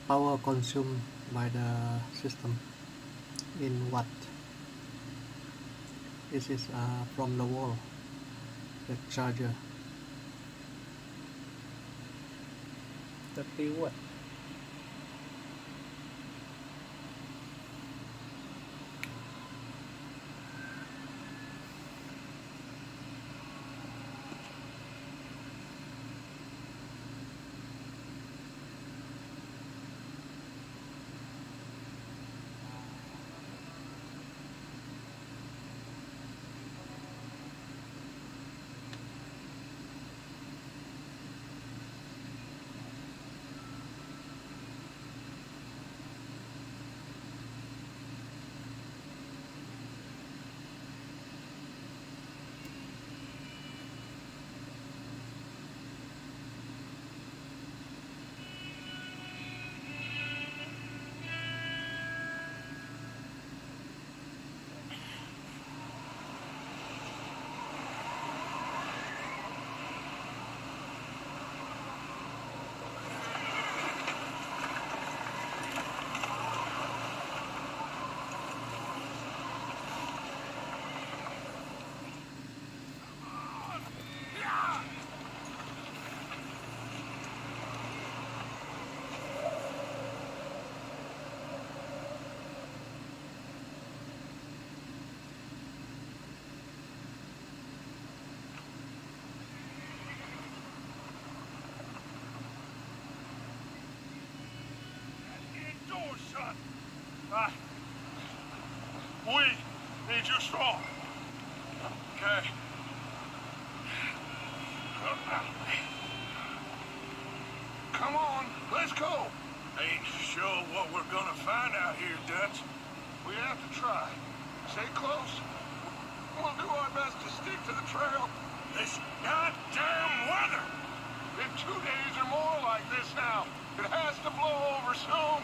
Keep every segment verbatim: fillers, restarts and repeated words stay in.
power consumed by the system in watt. This is uh, from the wall, the charger. thirty watt. Shut. Ah. We need you strong. Okay. Come on, let's go. Ain't sure what we're gonna find out here, Dutch. We have to try. Stay close. We'll do our best to stick to the trail. This goddamn weather! In two days or more like this now. It has to blow over soon.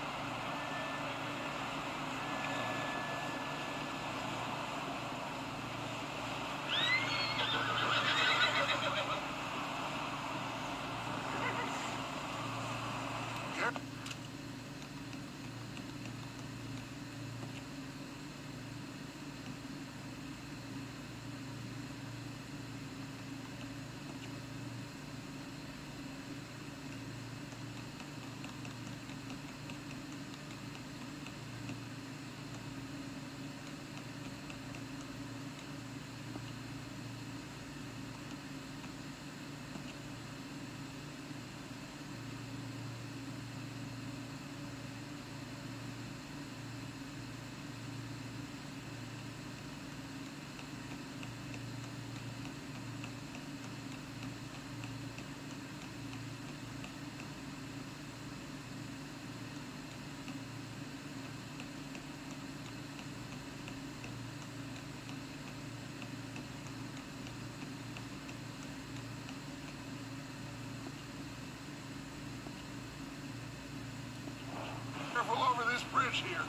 Careful over this bridge here.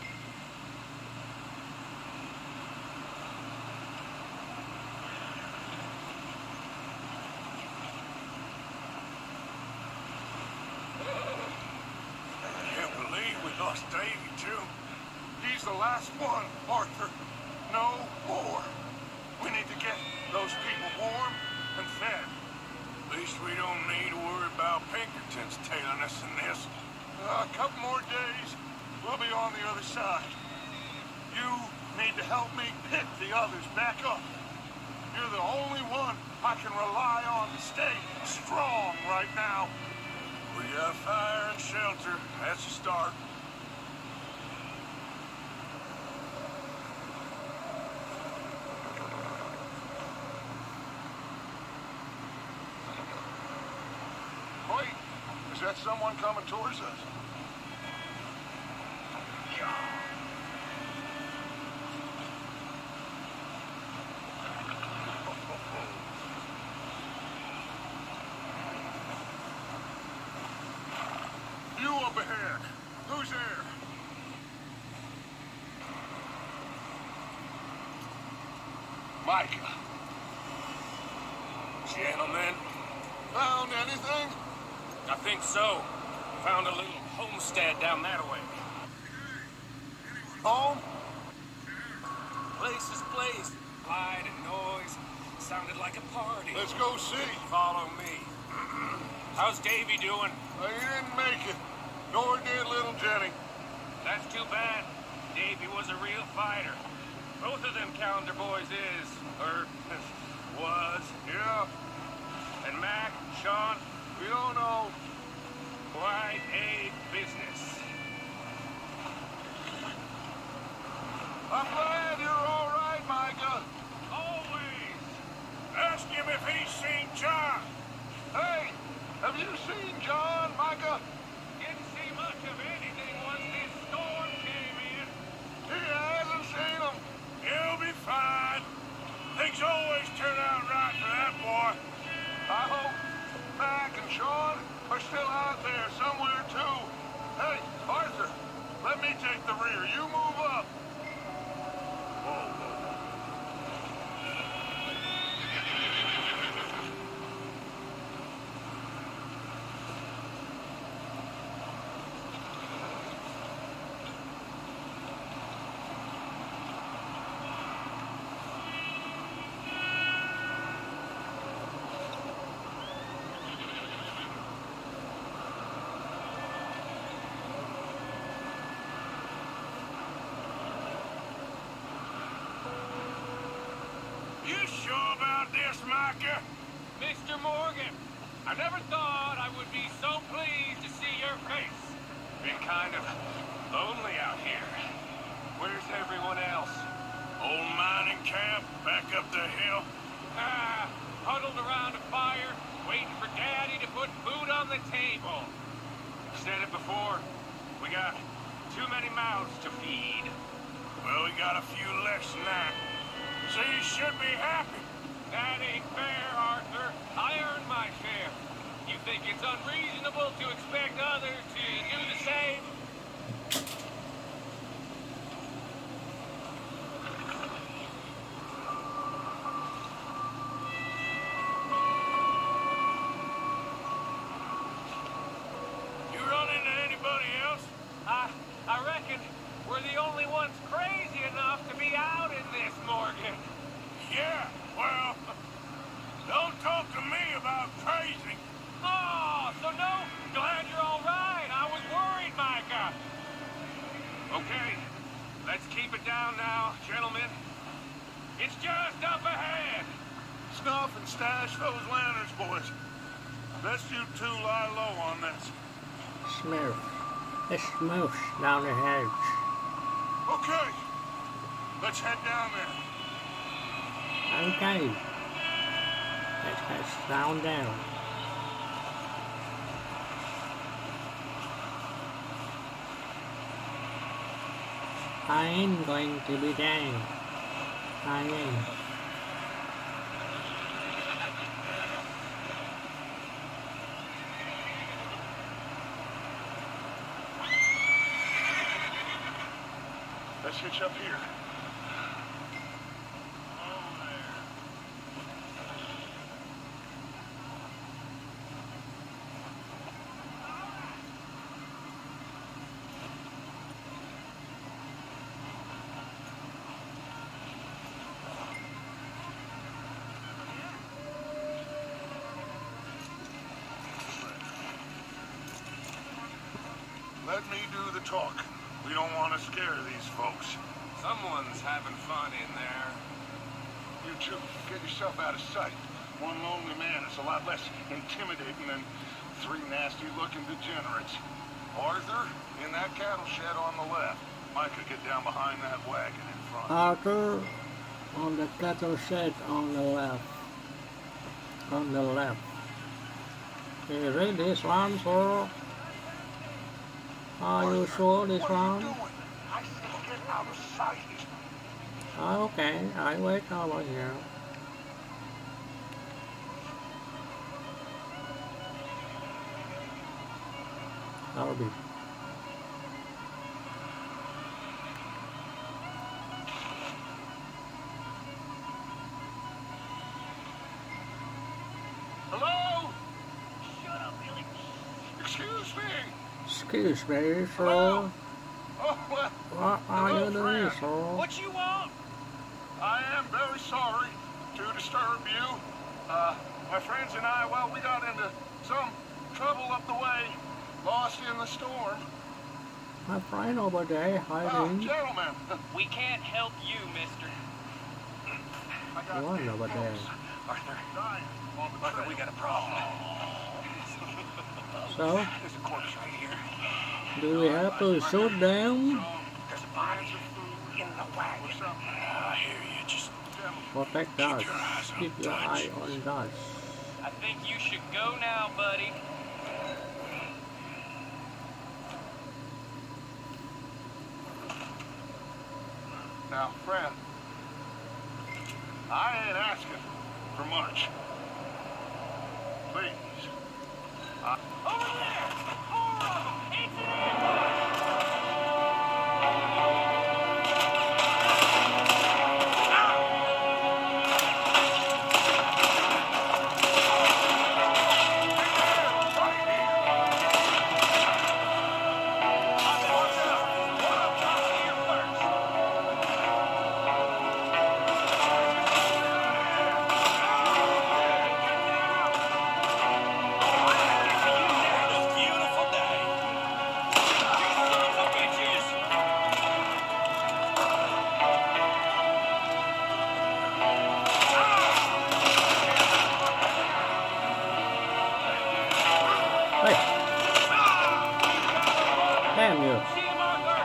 I can't believe we lost Davy, too. He's the last one, Arthur. No more. We need to get those people warm and fed. At least we don't need to worry about Pinkertons tailing us in this. Uh, a couple more days, we'll be on the other side. You need to help me pick the others back up. You're the only one I can rely on to stay strong right now. We got fire and shelter. That's a start. Wait, is that someone coming towards us? You up ahead. Who's there? Micah. Gentlemen. Found anything? I think so. Found a little homestead down that way. Home? Place is place. Light and noise. Sounded like a party. Let's go see. Follow me. How's Davy doing? Well, he didn't make it. Nor did little Jenny. That's too bad. Davy was a real fighter. Both of them calendar boys is, or was. Yeah, And Mac, Sean, we don't know. quite a business. I'm glad you're all right, Micah. Always. Ask him if he's seen John. Hey, have you seen John, Micah? Didn't see much of anything once this storm came in. He hasn't seen him. He'll be fine. Things always turn out right for that boy. I hope Mac and Sean are still out there somewhere, too. Hey, Arthur, let me take the rear. You move up. You sure about this, Micah? Mister Morgan, I never thought I would be so pleased to see your face. Been kind of lonely out here. Where's everyone else? Old mining camp, back up the hill. Ah, huddled around a fire, waiting for Daddy to put food on the table. Said it before, we got too many mouths to feed. Well, we got a few less now. So you should be happy. That ain't fair, Arthur. I earned my share. You think it's unreasonable to expect others to do the same? You run into anybody else? I, I reckon we're the only ones crazy enough to be out in this, Morgan. Yeah, well, don't talk to me about crazy. Oh, so no, glad you're all right. I was worried, Micah. Okay, let's keep it down now, gentlemen. It's just up ahead. Snuff and stash those lanterns, boys. Best you two lie low on this. Smooth. It's smooth down the hedge. Okay, let's head down there. Okay. Let's get down down. I ain't going to be down. I ain't. Let's hitch up here. Let me do the talk. We don't want to scare these folks. Someone's having fun in there. You two, get yourself out of sight. One lonely man is a lot less intimidating than three nasty-looking degenerates. Arthur, in that cattle shed on the left. Micah, get down behind that wagon in front. Arthur on the cattle shed on the left. On the left. Can you read this one, sir? Are you sure this What are you one? doing? I said get out of sight. Oh, okay, I wait over here. I'll be. Hello? Shut up, Billy. Excuse me. Excuse me, sir. Oh, well, What are hello, you doing, friend. sir? What you want? I am very sorry to disturb you. Uh, my friends and I, well, we got into some trouble up the way, lost in the storm. My friend over there Oh, hiding. gentlemen, We can't help you, mister. I got One over there. folks Arthur, dying on the Arthur, trail. we got a problem. So, There's a corpse right here. do we have to shoot them? There's a body in the wagon. Or something. I hear you. Just, Protect us. Keep your eye on us. I think you should go now, buddy. Now, friend, I ain't asking for much. Please. Over there! Four of them! It's an ambush! Hey! Damn you! See him, Arthur!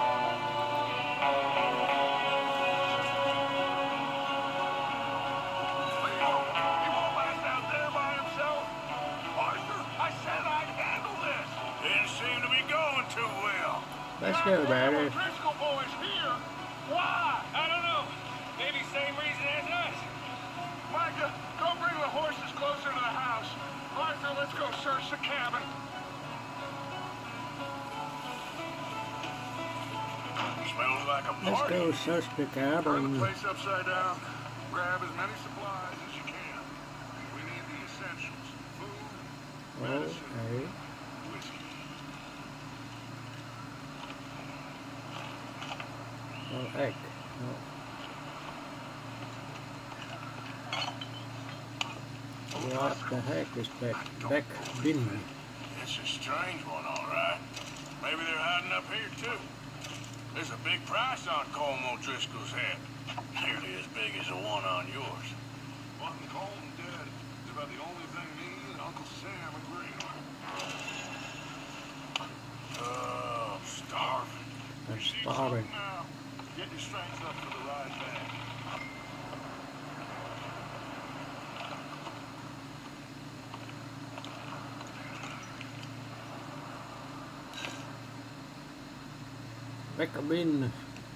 He won't last out there by himself. Arthur, I said I'd handle this. Didn't seem to be going too well. Let's go, baby. Driscoll boys here. Why? I don't know. Maybe same reason as us. Micah, go bring the horses closer to the house. Arthur, let's go search the cabin. Smells like a Let's party. go search the Turn the cabin. place upside down. Grab as many supplies as you can. We need the essentials. Food, medicine, Okay. whiskey. No egg. No. What the heck is that back bin? It's a strange one, all right. Maybe they're hiding up here, too. There's a big price on Colm O'Driscoll's head. Nearly as big as the one on yours. Wanting Colm dead is about the only thing me and Uncle Sam agree on. Oh, I'm starving. I'm You see starving. something now? Get your strength up for the ride back. Back bin.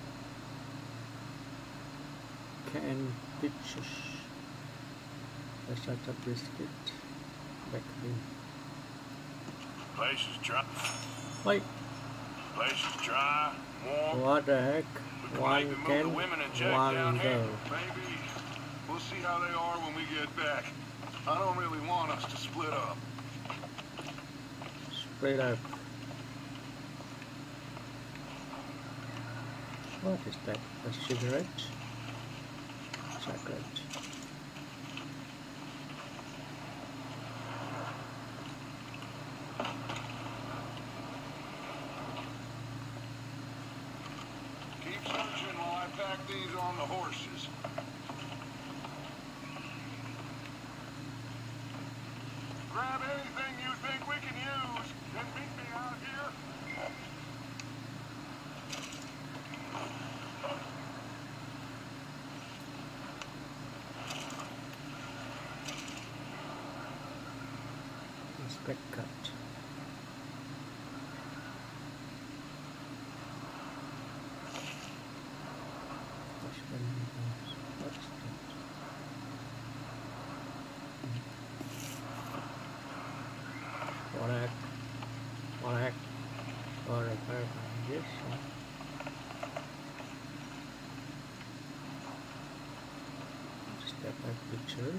Canned peaches. That's such a biscuit. Back bin. Place is dry. Wait, Place is dry, warm. what the heck? We can One maybe move can, the women and Jack one down here. go. Maybe. We'll see how they are when we get back. I don't really want us to split up. Straight up. What is that? A cigarette? Chocolate. Keep searching while I pack these on the horses. Grab anything you think we can use and meet me out here. Inspect cut. What's that? What heck? What heck? Or if I yes. Step back picture.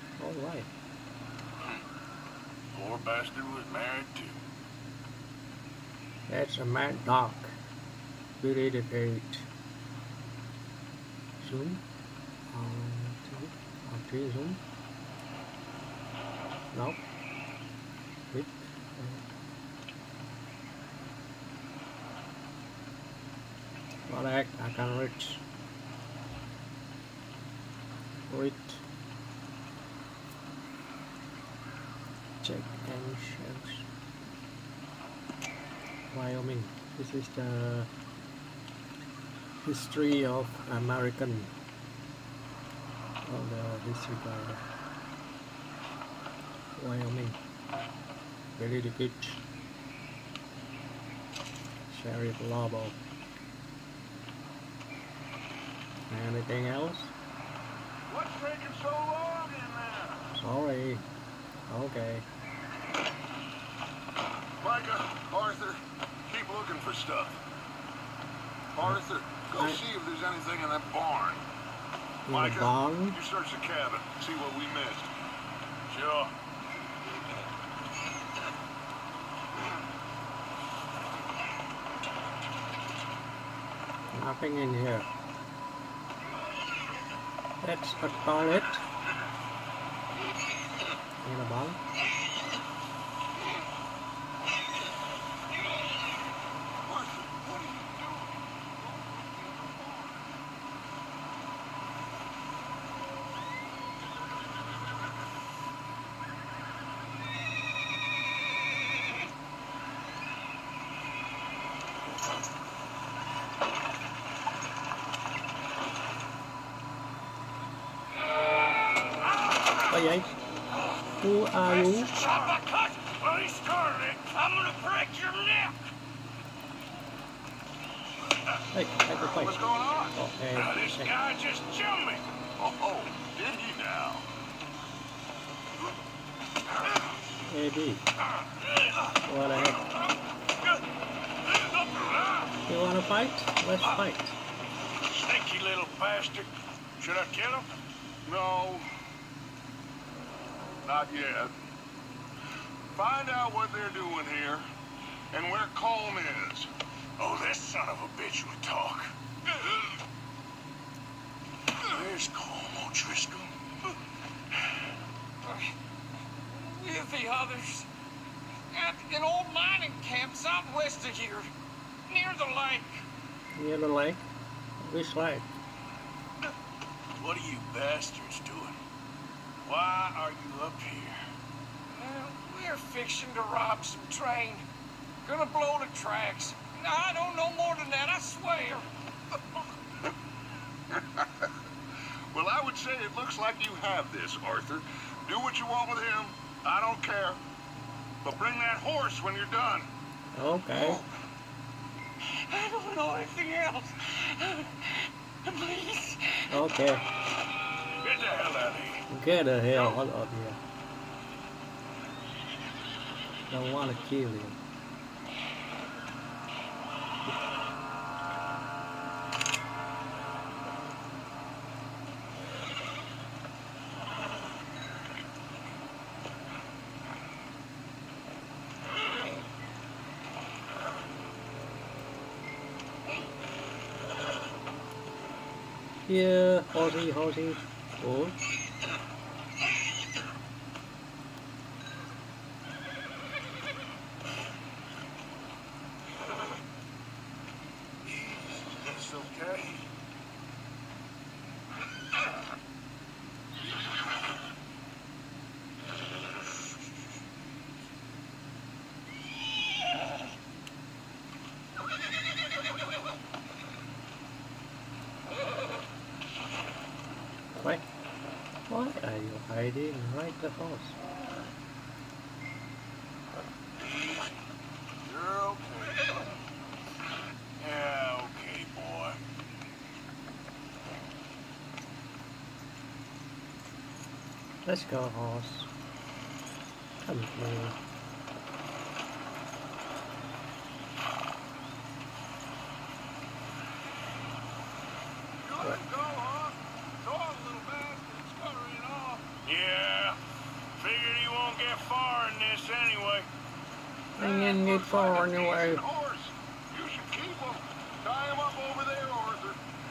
Alright. Poor bastard was married too. That's a mad dog. We did it eight. Zoom. On two. On three zoom. Nope. Click. What the heck? I can reach. Reach. Check emissions. Wyoming. This is the history of American. On the history guide. Wyoming. Very good. Sheriff Lobo. Anything else? What's taking so long in there? Sorry. Okay. Micah, Arthur, keep looking for stuff. Arthur, go I... see if there's anything in that barn. In Micah, the barn? you search the cabin, see what we missed. Sure. Nothing in here. That's a toilet. In a barn. Vậy? Who are you? Well, he started it. I'm gonna break your neck. Hey, take the place. What's going on? Oh, hey, Now, this hey. guy just jumped me. Oh, oh, did he now? A B. What the heck? You wanna fight? Let's fight. Sneaky little bastard. Should I kill him? No. Not yet. Find out what they're doing here and where Colm is. Oh, this son of a bitch would talk. Where's Colm O'Driscoll? With the others. At an old mining camp southwest of here. Near the lake. Near the lake? Which lake? What are you bastards doing? Why are you up here? Well, we're fixing to rob some train. Gonna blow the tracks. I don't know more than that, I swear. Well, I would say it looks like you have this, Arthur. Do what you want with him. I don't care. But bring that horse when you're done. Okay. I don't know anything else. Please. Okay. Get the hell out of here. Get the hell out of here. Don't want to kill him. Yeah, horsey, horsey. Oh. It's okay. Why? Why are you hiding right the house? You're okay. Yeah, okay, boy. Let's go, horse. Come here. You let go, huh? Dog, little bastard, scurrying off. Yeah. Figured he won't get far in this anyway. I didn't get far anyway. Horse. Tie him up over there, Arthur.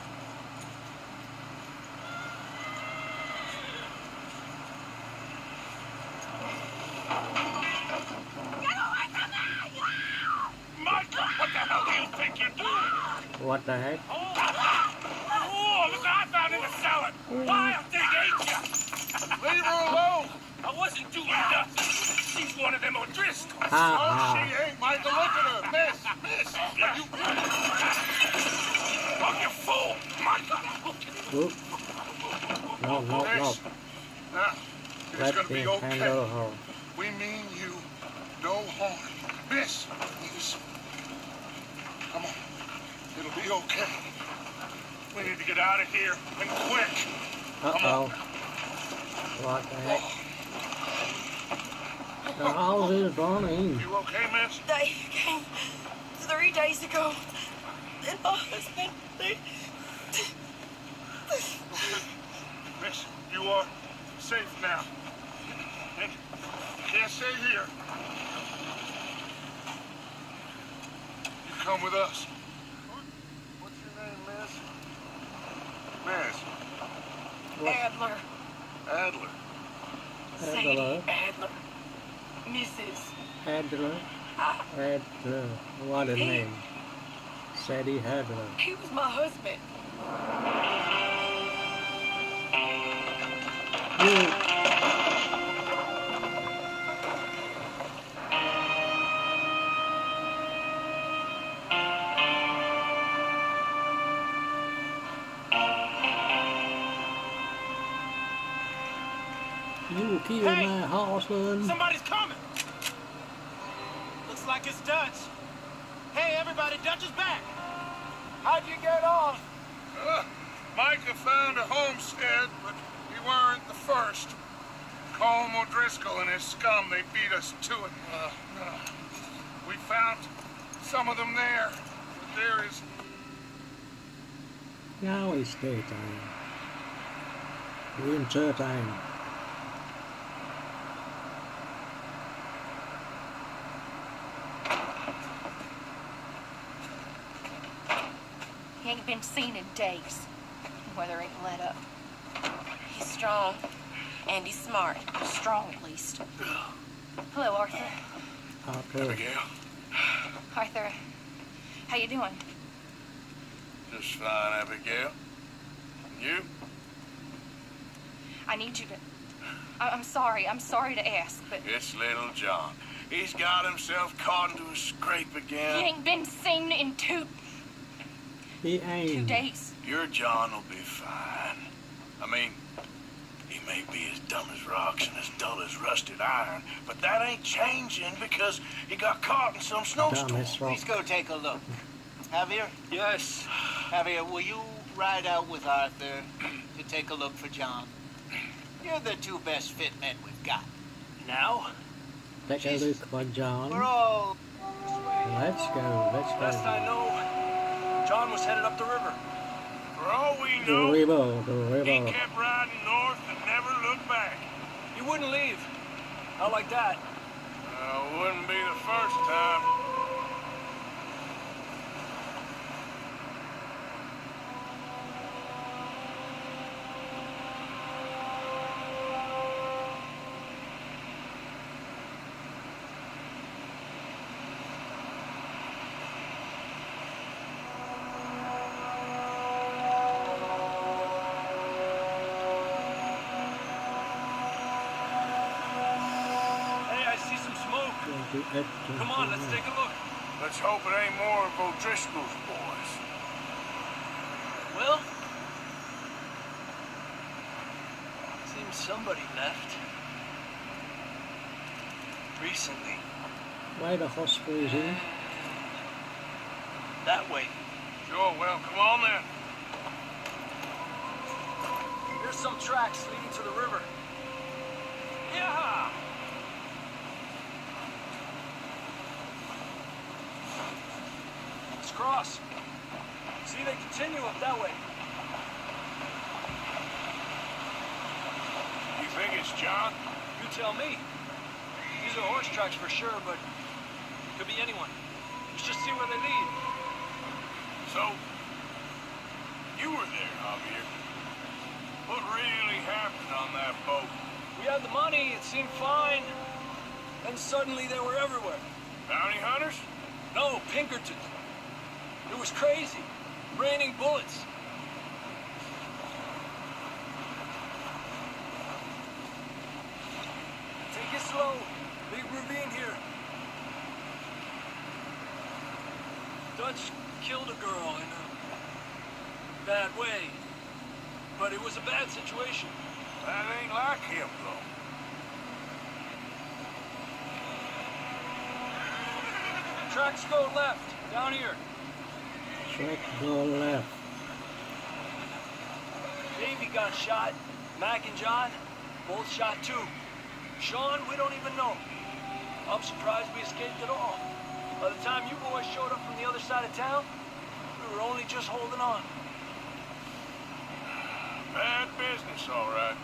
Micah, what the hell do you think you're doing? What the heck? Oh, look what I found in the cellar. Wild thing, ain't ya? Leave her alone. I wasn't doing nothing. She's one of them O'Driscolls. Oh, Ah, she ain't, Michael. Look at her. Miss, miss. You... Oh, you fool, Micah. ah. Oop. No, no, no. Miss. Now, it's Let gonna me be okay. handle her. We mean you no harm. Miss, please. Come on. It'll be okay. We need to get out of here, and quick. Uh-oh. What the heck? The house is burning. You okay, miss? They came three days ago. And my husband, they... Miss, you are safe now. And you can't stay here. You come with us. What's your name, miss? Miss Adler. Adler. Sadie Adler. Adler. Missus Adler. I, Adler. What a name. Sadie Adler. he was my husband. You. You killed Hey! my husband. Somebody's coming. Looks like it's Dutch. Hey, everybody, Dutch is back. How'd you get on? Uh, Micah found a homestead, but we weren't the first. Colm O'Driscoll and his scum, they beat us to it. Uh, uh, we found some of them there, but there is... Now it's daytime. Winter time. He ain't been seen in days. Weather ain't let up. He's strong, and he's smart. Strong, at least. Hello, Arthur. Arthur. Abigail, Arthur, how you doing? just fine, Abigail. And you? I need you to... I- I'm sorry. I'm sorry to ask, but It's little John. He's got himself caught into a scrape he again. ain't been seen in two, He two ain't. days. Your John will be fine. I mean, he may be as dumb as rocks and as dull as rusted iron, but that ain't changing because he got caught in some Dumb snowstorm. as rock. Let's go take a look. Javier? Yes. Javier, will you ride out with Arthur to take a look for John? You're the two best fit men we've got. Now? Take a look for John. We're all... Let's go. Let's Last go. I know, John was headed up the river. For all we The know, river. The he river. kept riding north and never looked back. He wouldn't leave. Not like that. Uh, wouldn't be the first time. Hey, I see some smoke. Come on, let's take a look. Let's hope it ain't more of O'Driscoll's boys. Well, seems somebody left. Recently. Why the hospital is in? That way. Sure, well, come on then. There's some tracks leading to the river. Yeah! Let's cross. See, they continue up that way. You think it's John? You tell me. These are horse tracks for sure, but could be anyone. Let's just see where they lead. So, you were there, Javier. What really happened on that boat? We had the money, it seemed fine. Then suddenly they were everywhere. Bounty hunters? No, Pinkertons. It was crazy. Raining bullets. Take it slow. Big ravine here. Dutch killed a girl in a bad way. But it was a bad situation. That ain't like him, though. Tracks go left, down here. Track go left. Davey got shot. Mac and John, both shot too. Sean, we don't even know. I'm surprised we escaped at all. By the time you boys showed up from the other side of town, we were only just holding on. Bad business, all right.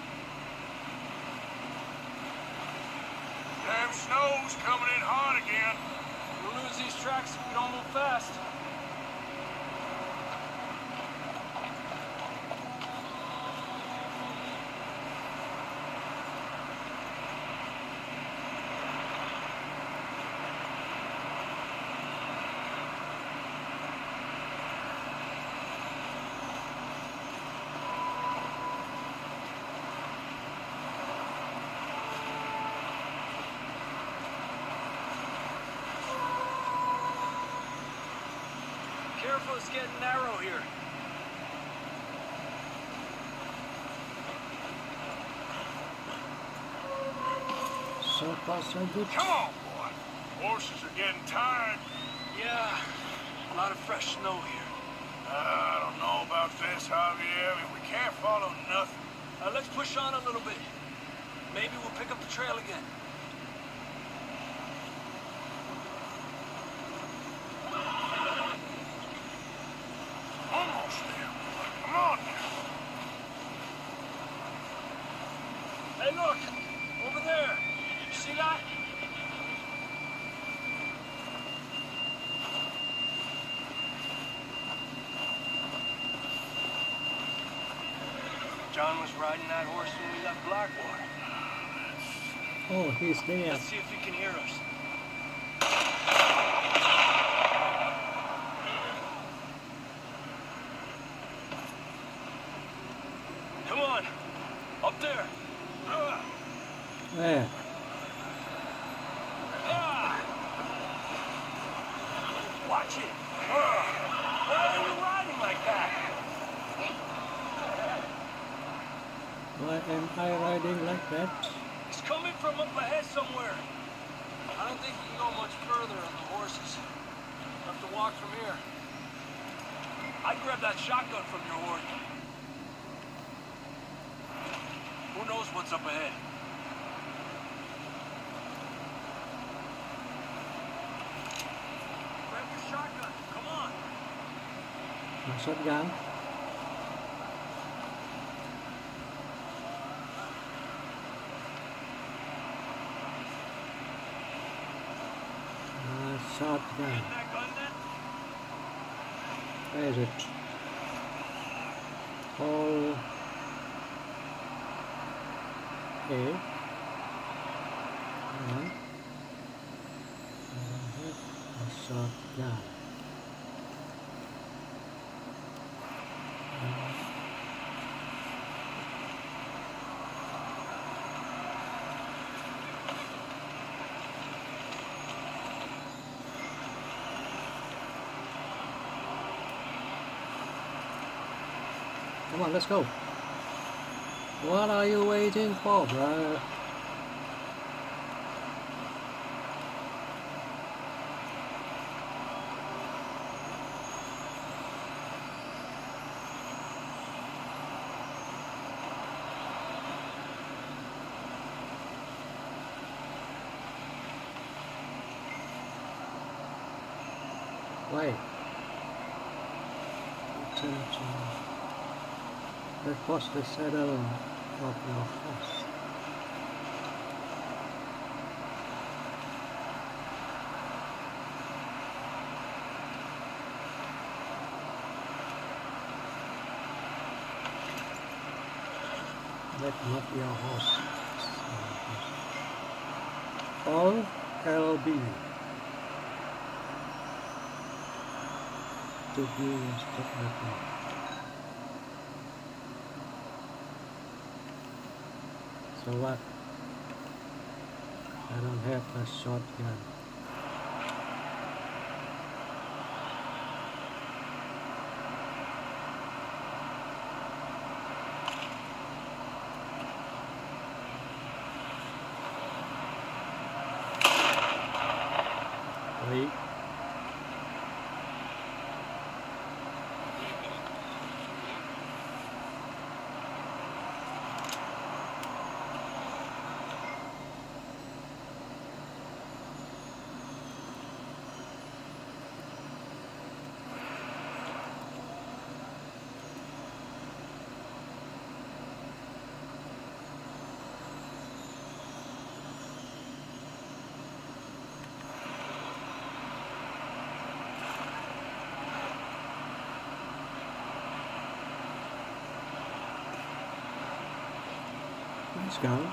Damn snow's coming in hot again. We'll lose these tracks if we don't move fast. Careful, it's getting narrow here. So far, so good. Come on, boy. Horses are getting tired. Yeah, a lot of fresh snow here. I don't know about this, Javier. I mean, we can't follow nothing. Uh, let's push on a little bit. Maybe we'll pick up the trail again. Almost there, boy. Come on now. Hey, look! Over there! You see that? John was riding that horse when we left Blackwater. Oh, he's there. Let's see if he can hear us. Come on! Up there! Uh, There. ah. Watch it! Uh, why are you riding like that? Why am I riding like that? He's coming from up ahead somewhere. I don't think we can go much further on the horses. We'll have to walk from here. I'd grab that shotgun from your horse. Who knows what's up ahead? Grab your shotgun. Come on. Shotgun. Uh, shotgun. Get that gun then? Where is it? All A. And a shotgun. Come on, let's go. What are you waiting for, bro? Wait. Attention. Request the saddle of your horse. Let not your horse. All L B. To be instructed. So what? I don't have a shotgun. Wait. Let's go.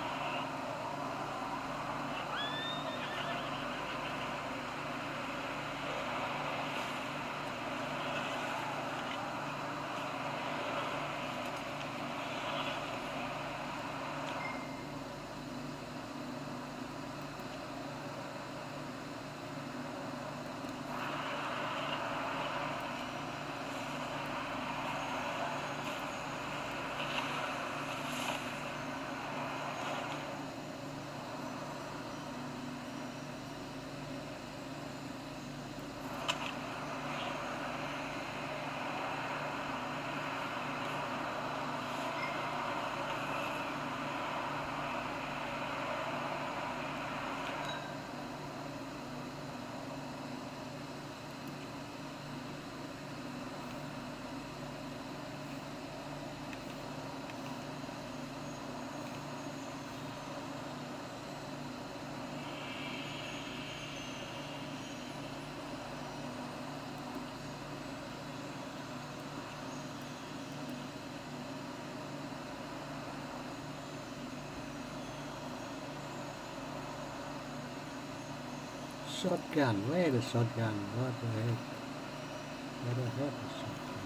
Shotgun, where the shotgun? What the heck? Where the heck is shotgun?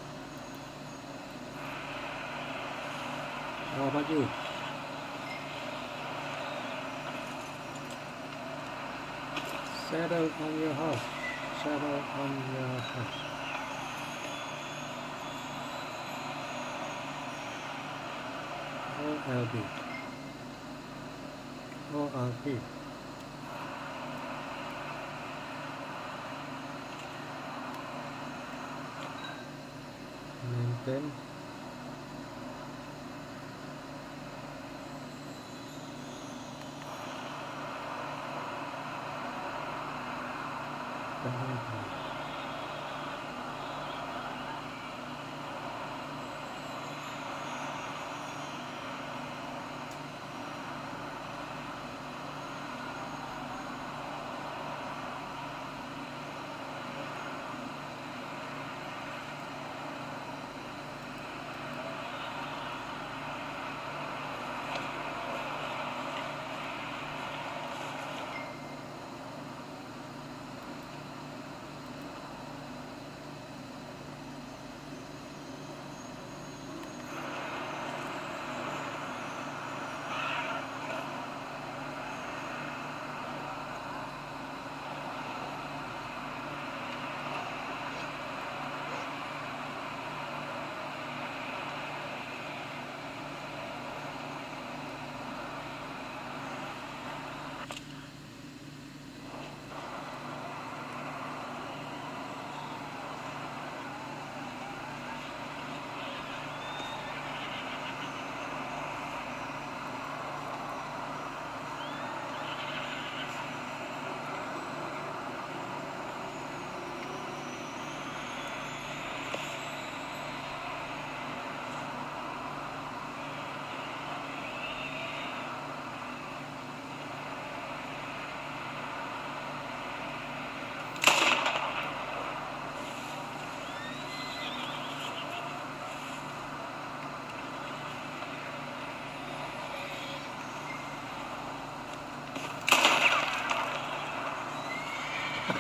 How about you? Settle on your house. Settle on your house. O L B. O L P. Maintain.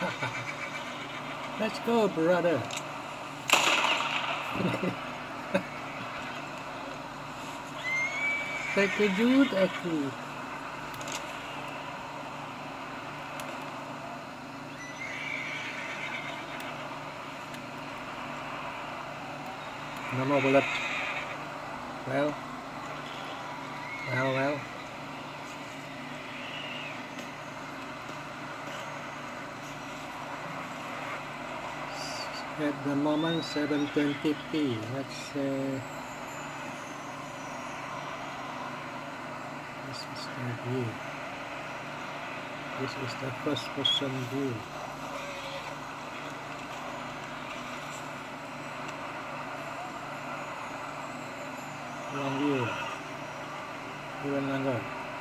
Let's go, brother. Terkejut aku. No more bullet. Well. Well, well. At the moment, seven twenty p. Let's say this is the view. This is the first person view. Long view. Even longer.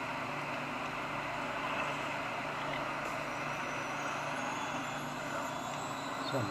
Some.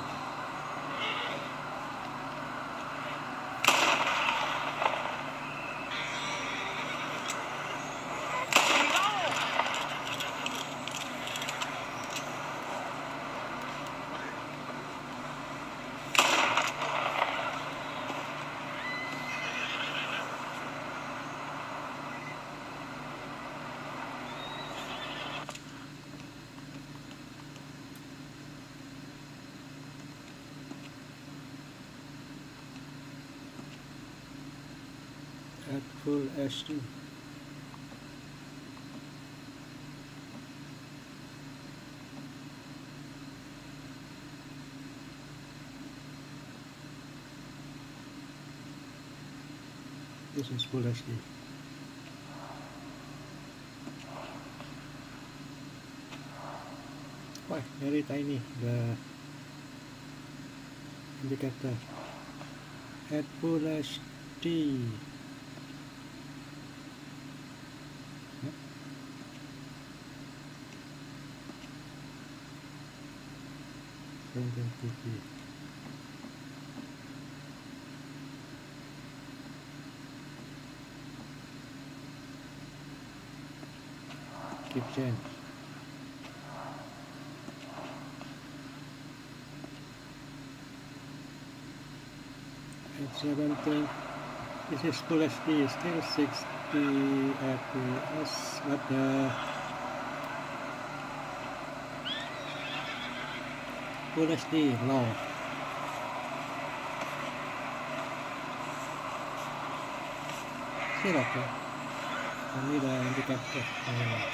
At full H D. This is full H D. Why, very tiny the indicator. At full H D. Keep change. At seventeen, this is full H D, still sixty F P S, but the full H D low. Still okay. I need an indicator. Uh,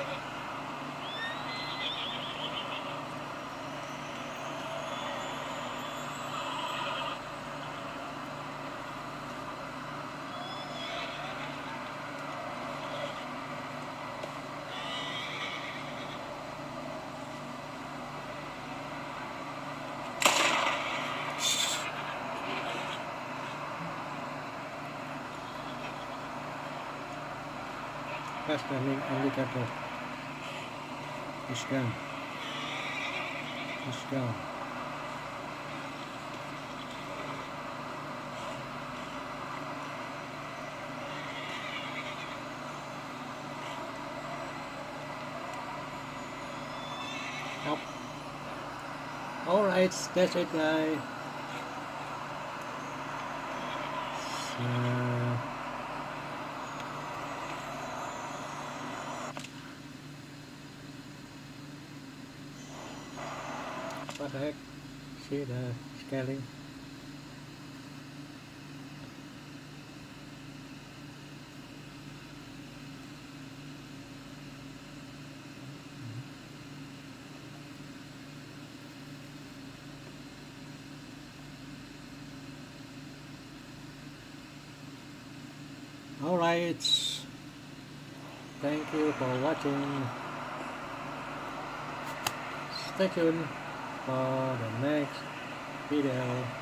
Fast turning indicator is down, is down. Up. Alright, that's it, guys. So, what the heck? See the scaling. Alright, thank you for watching. Stay tuned for the next video.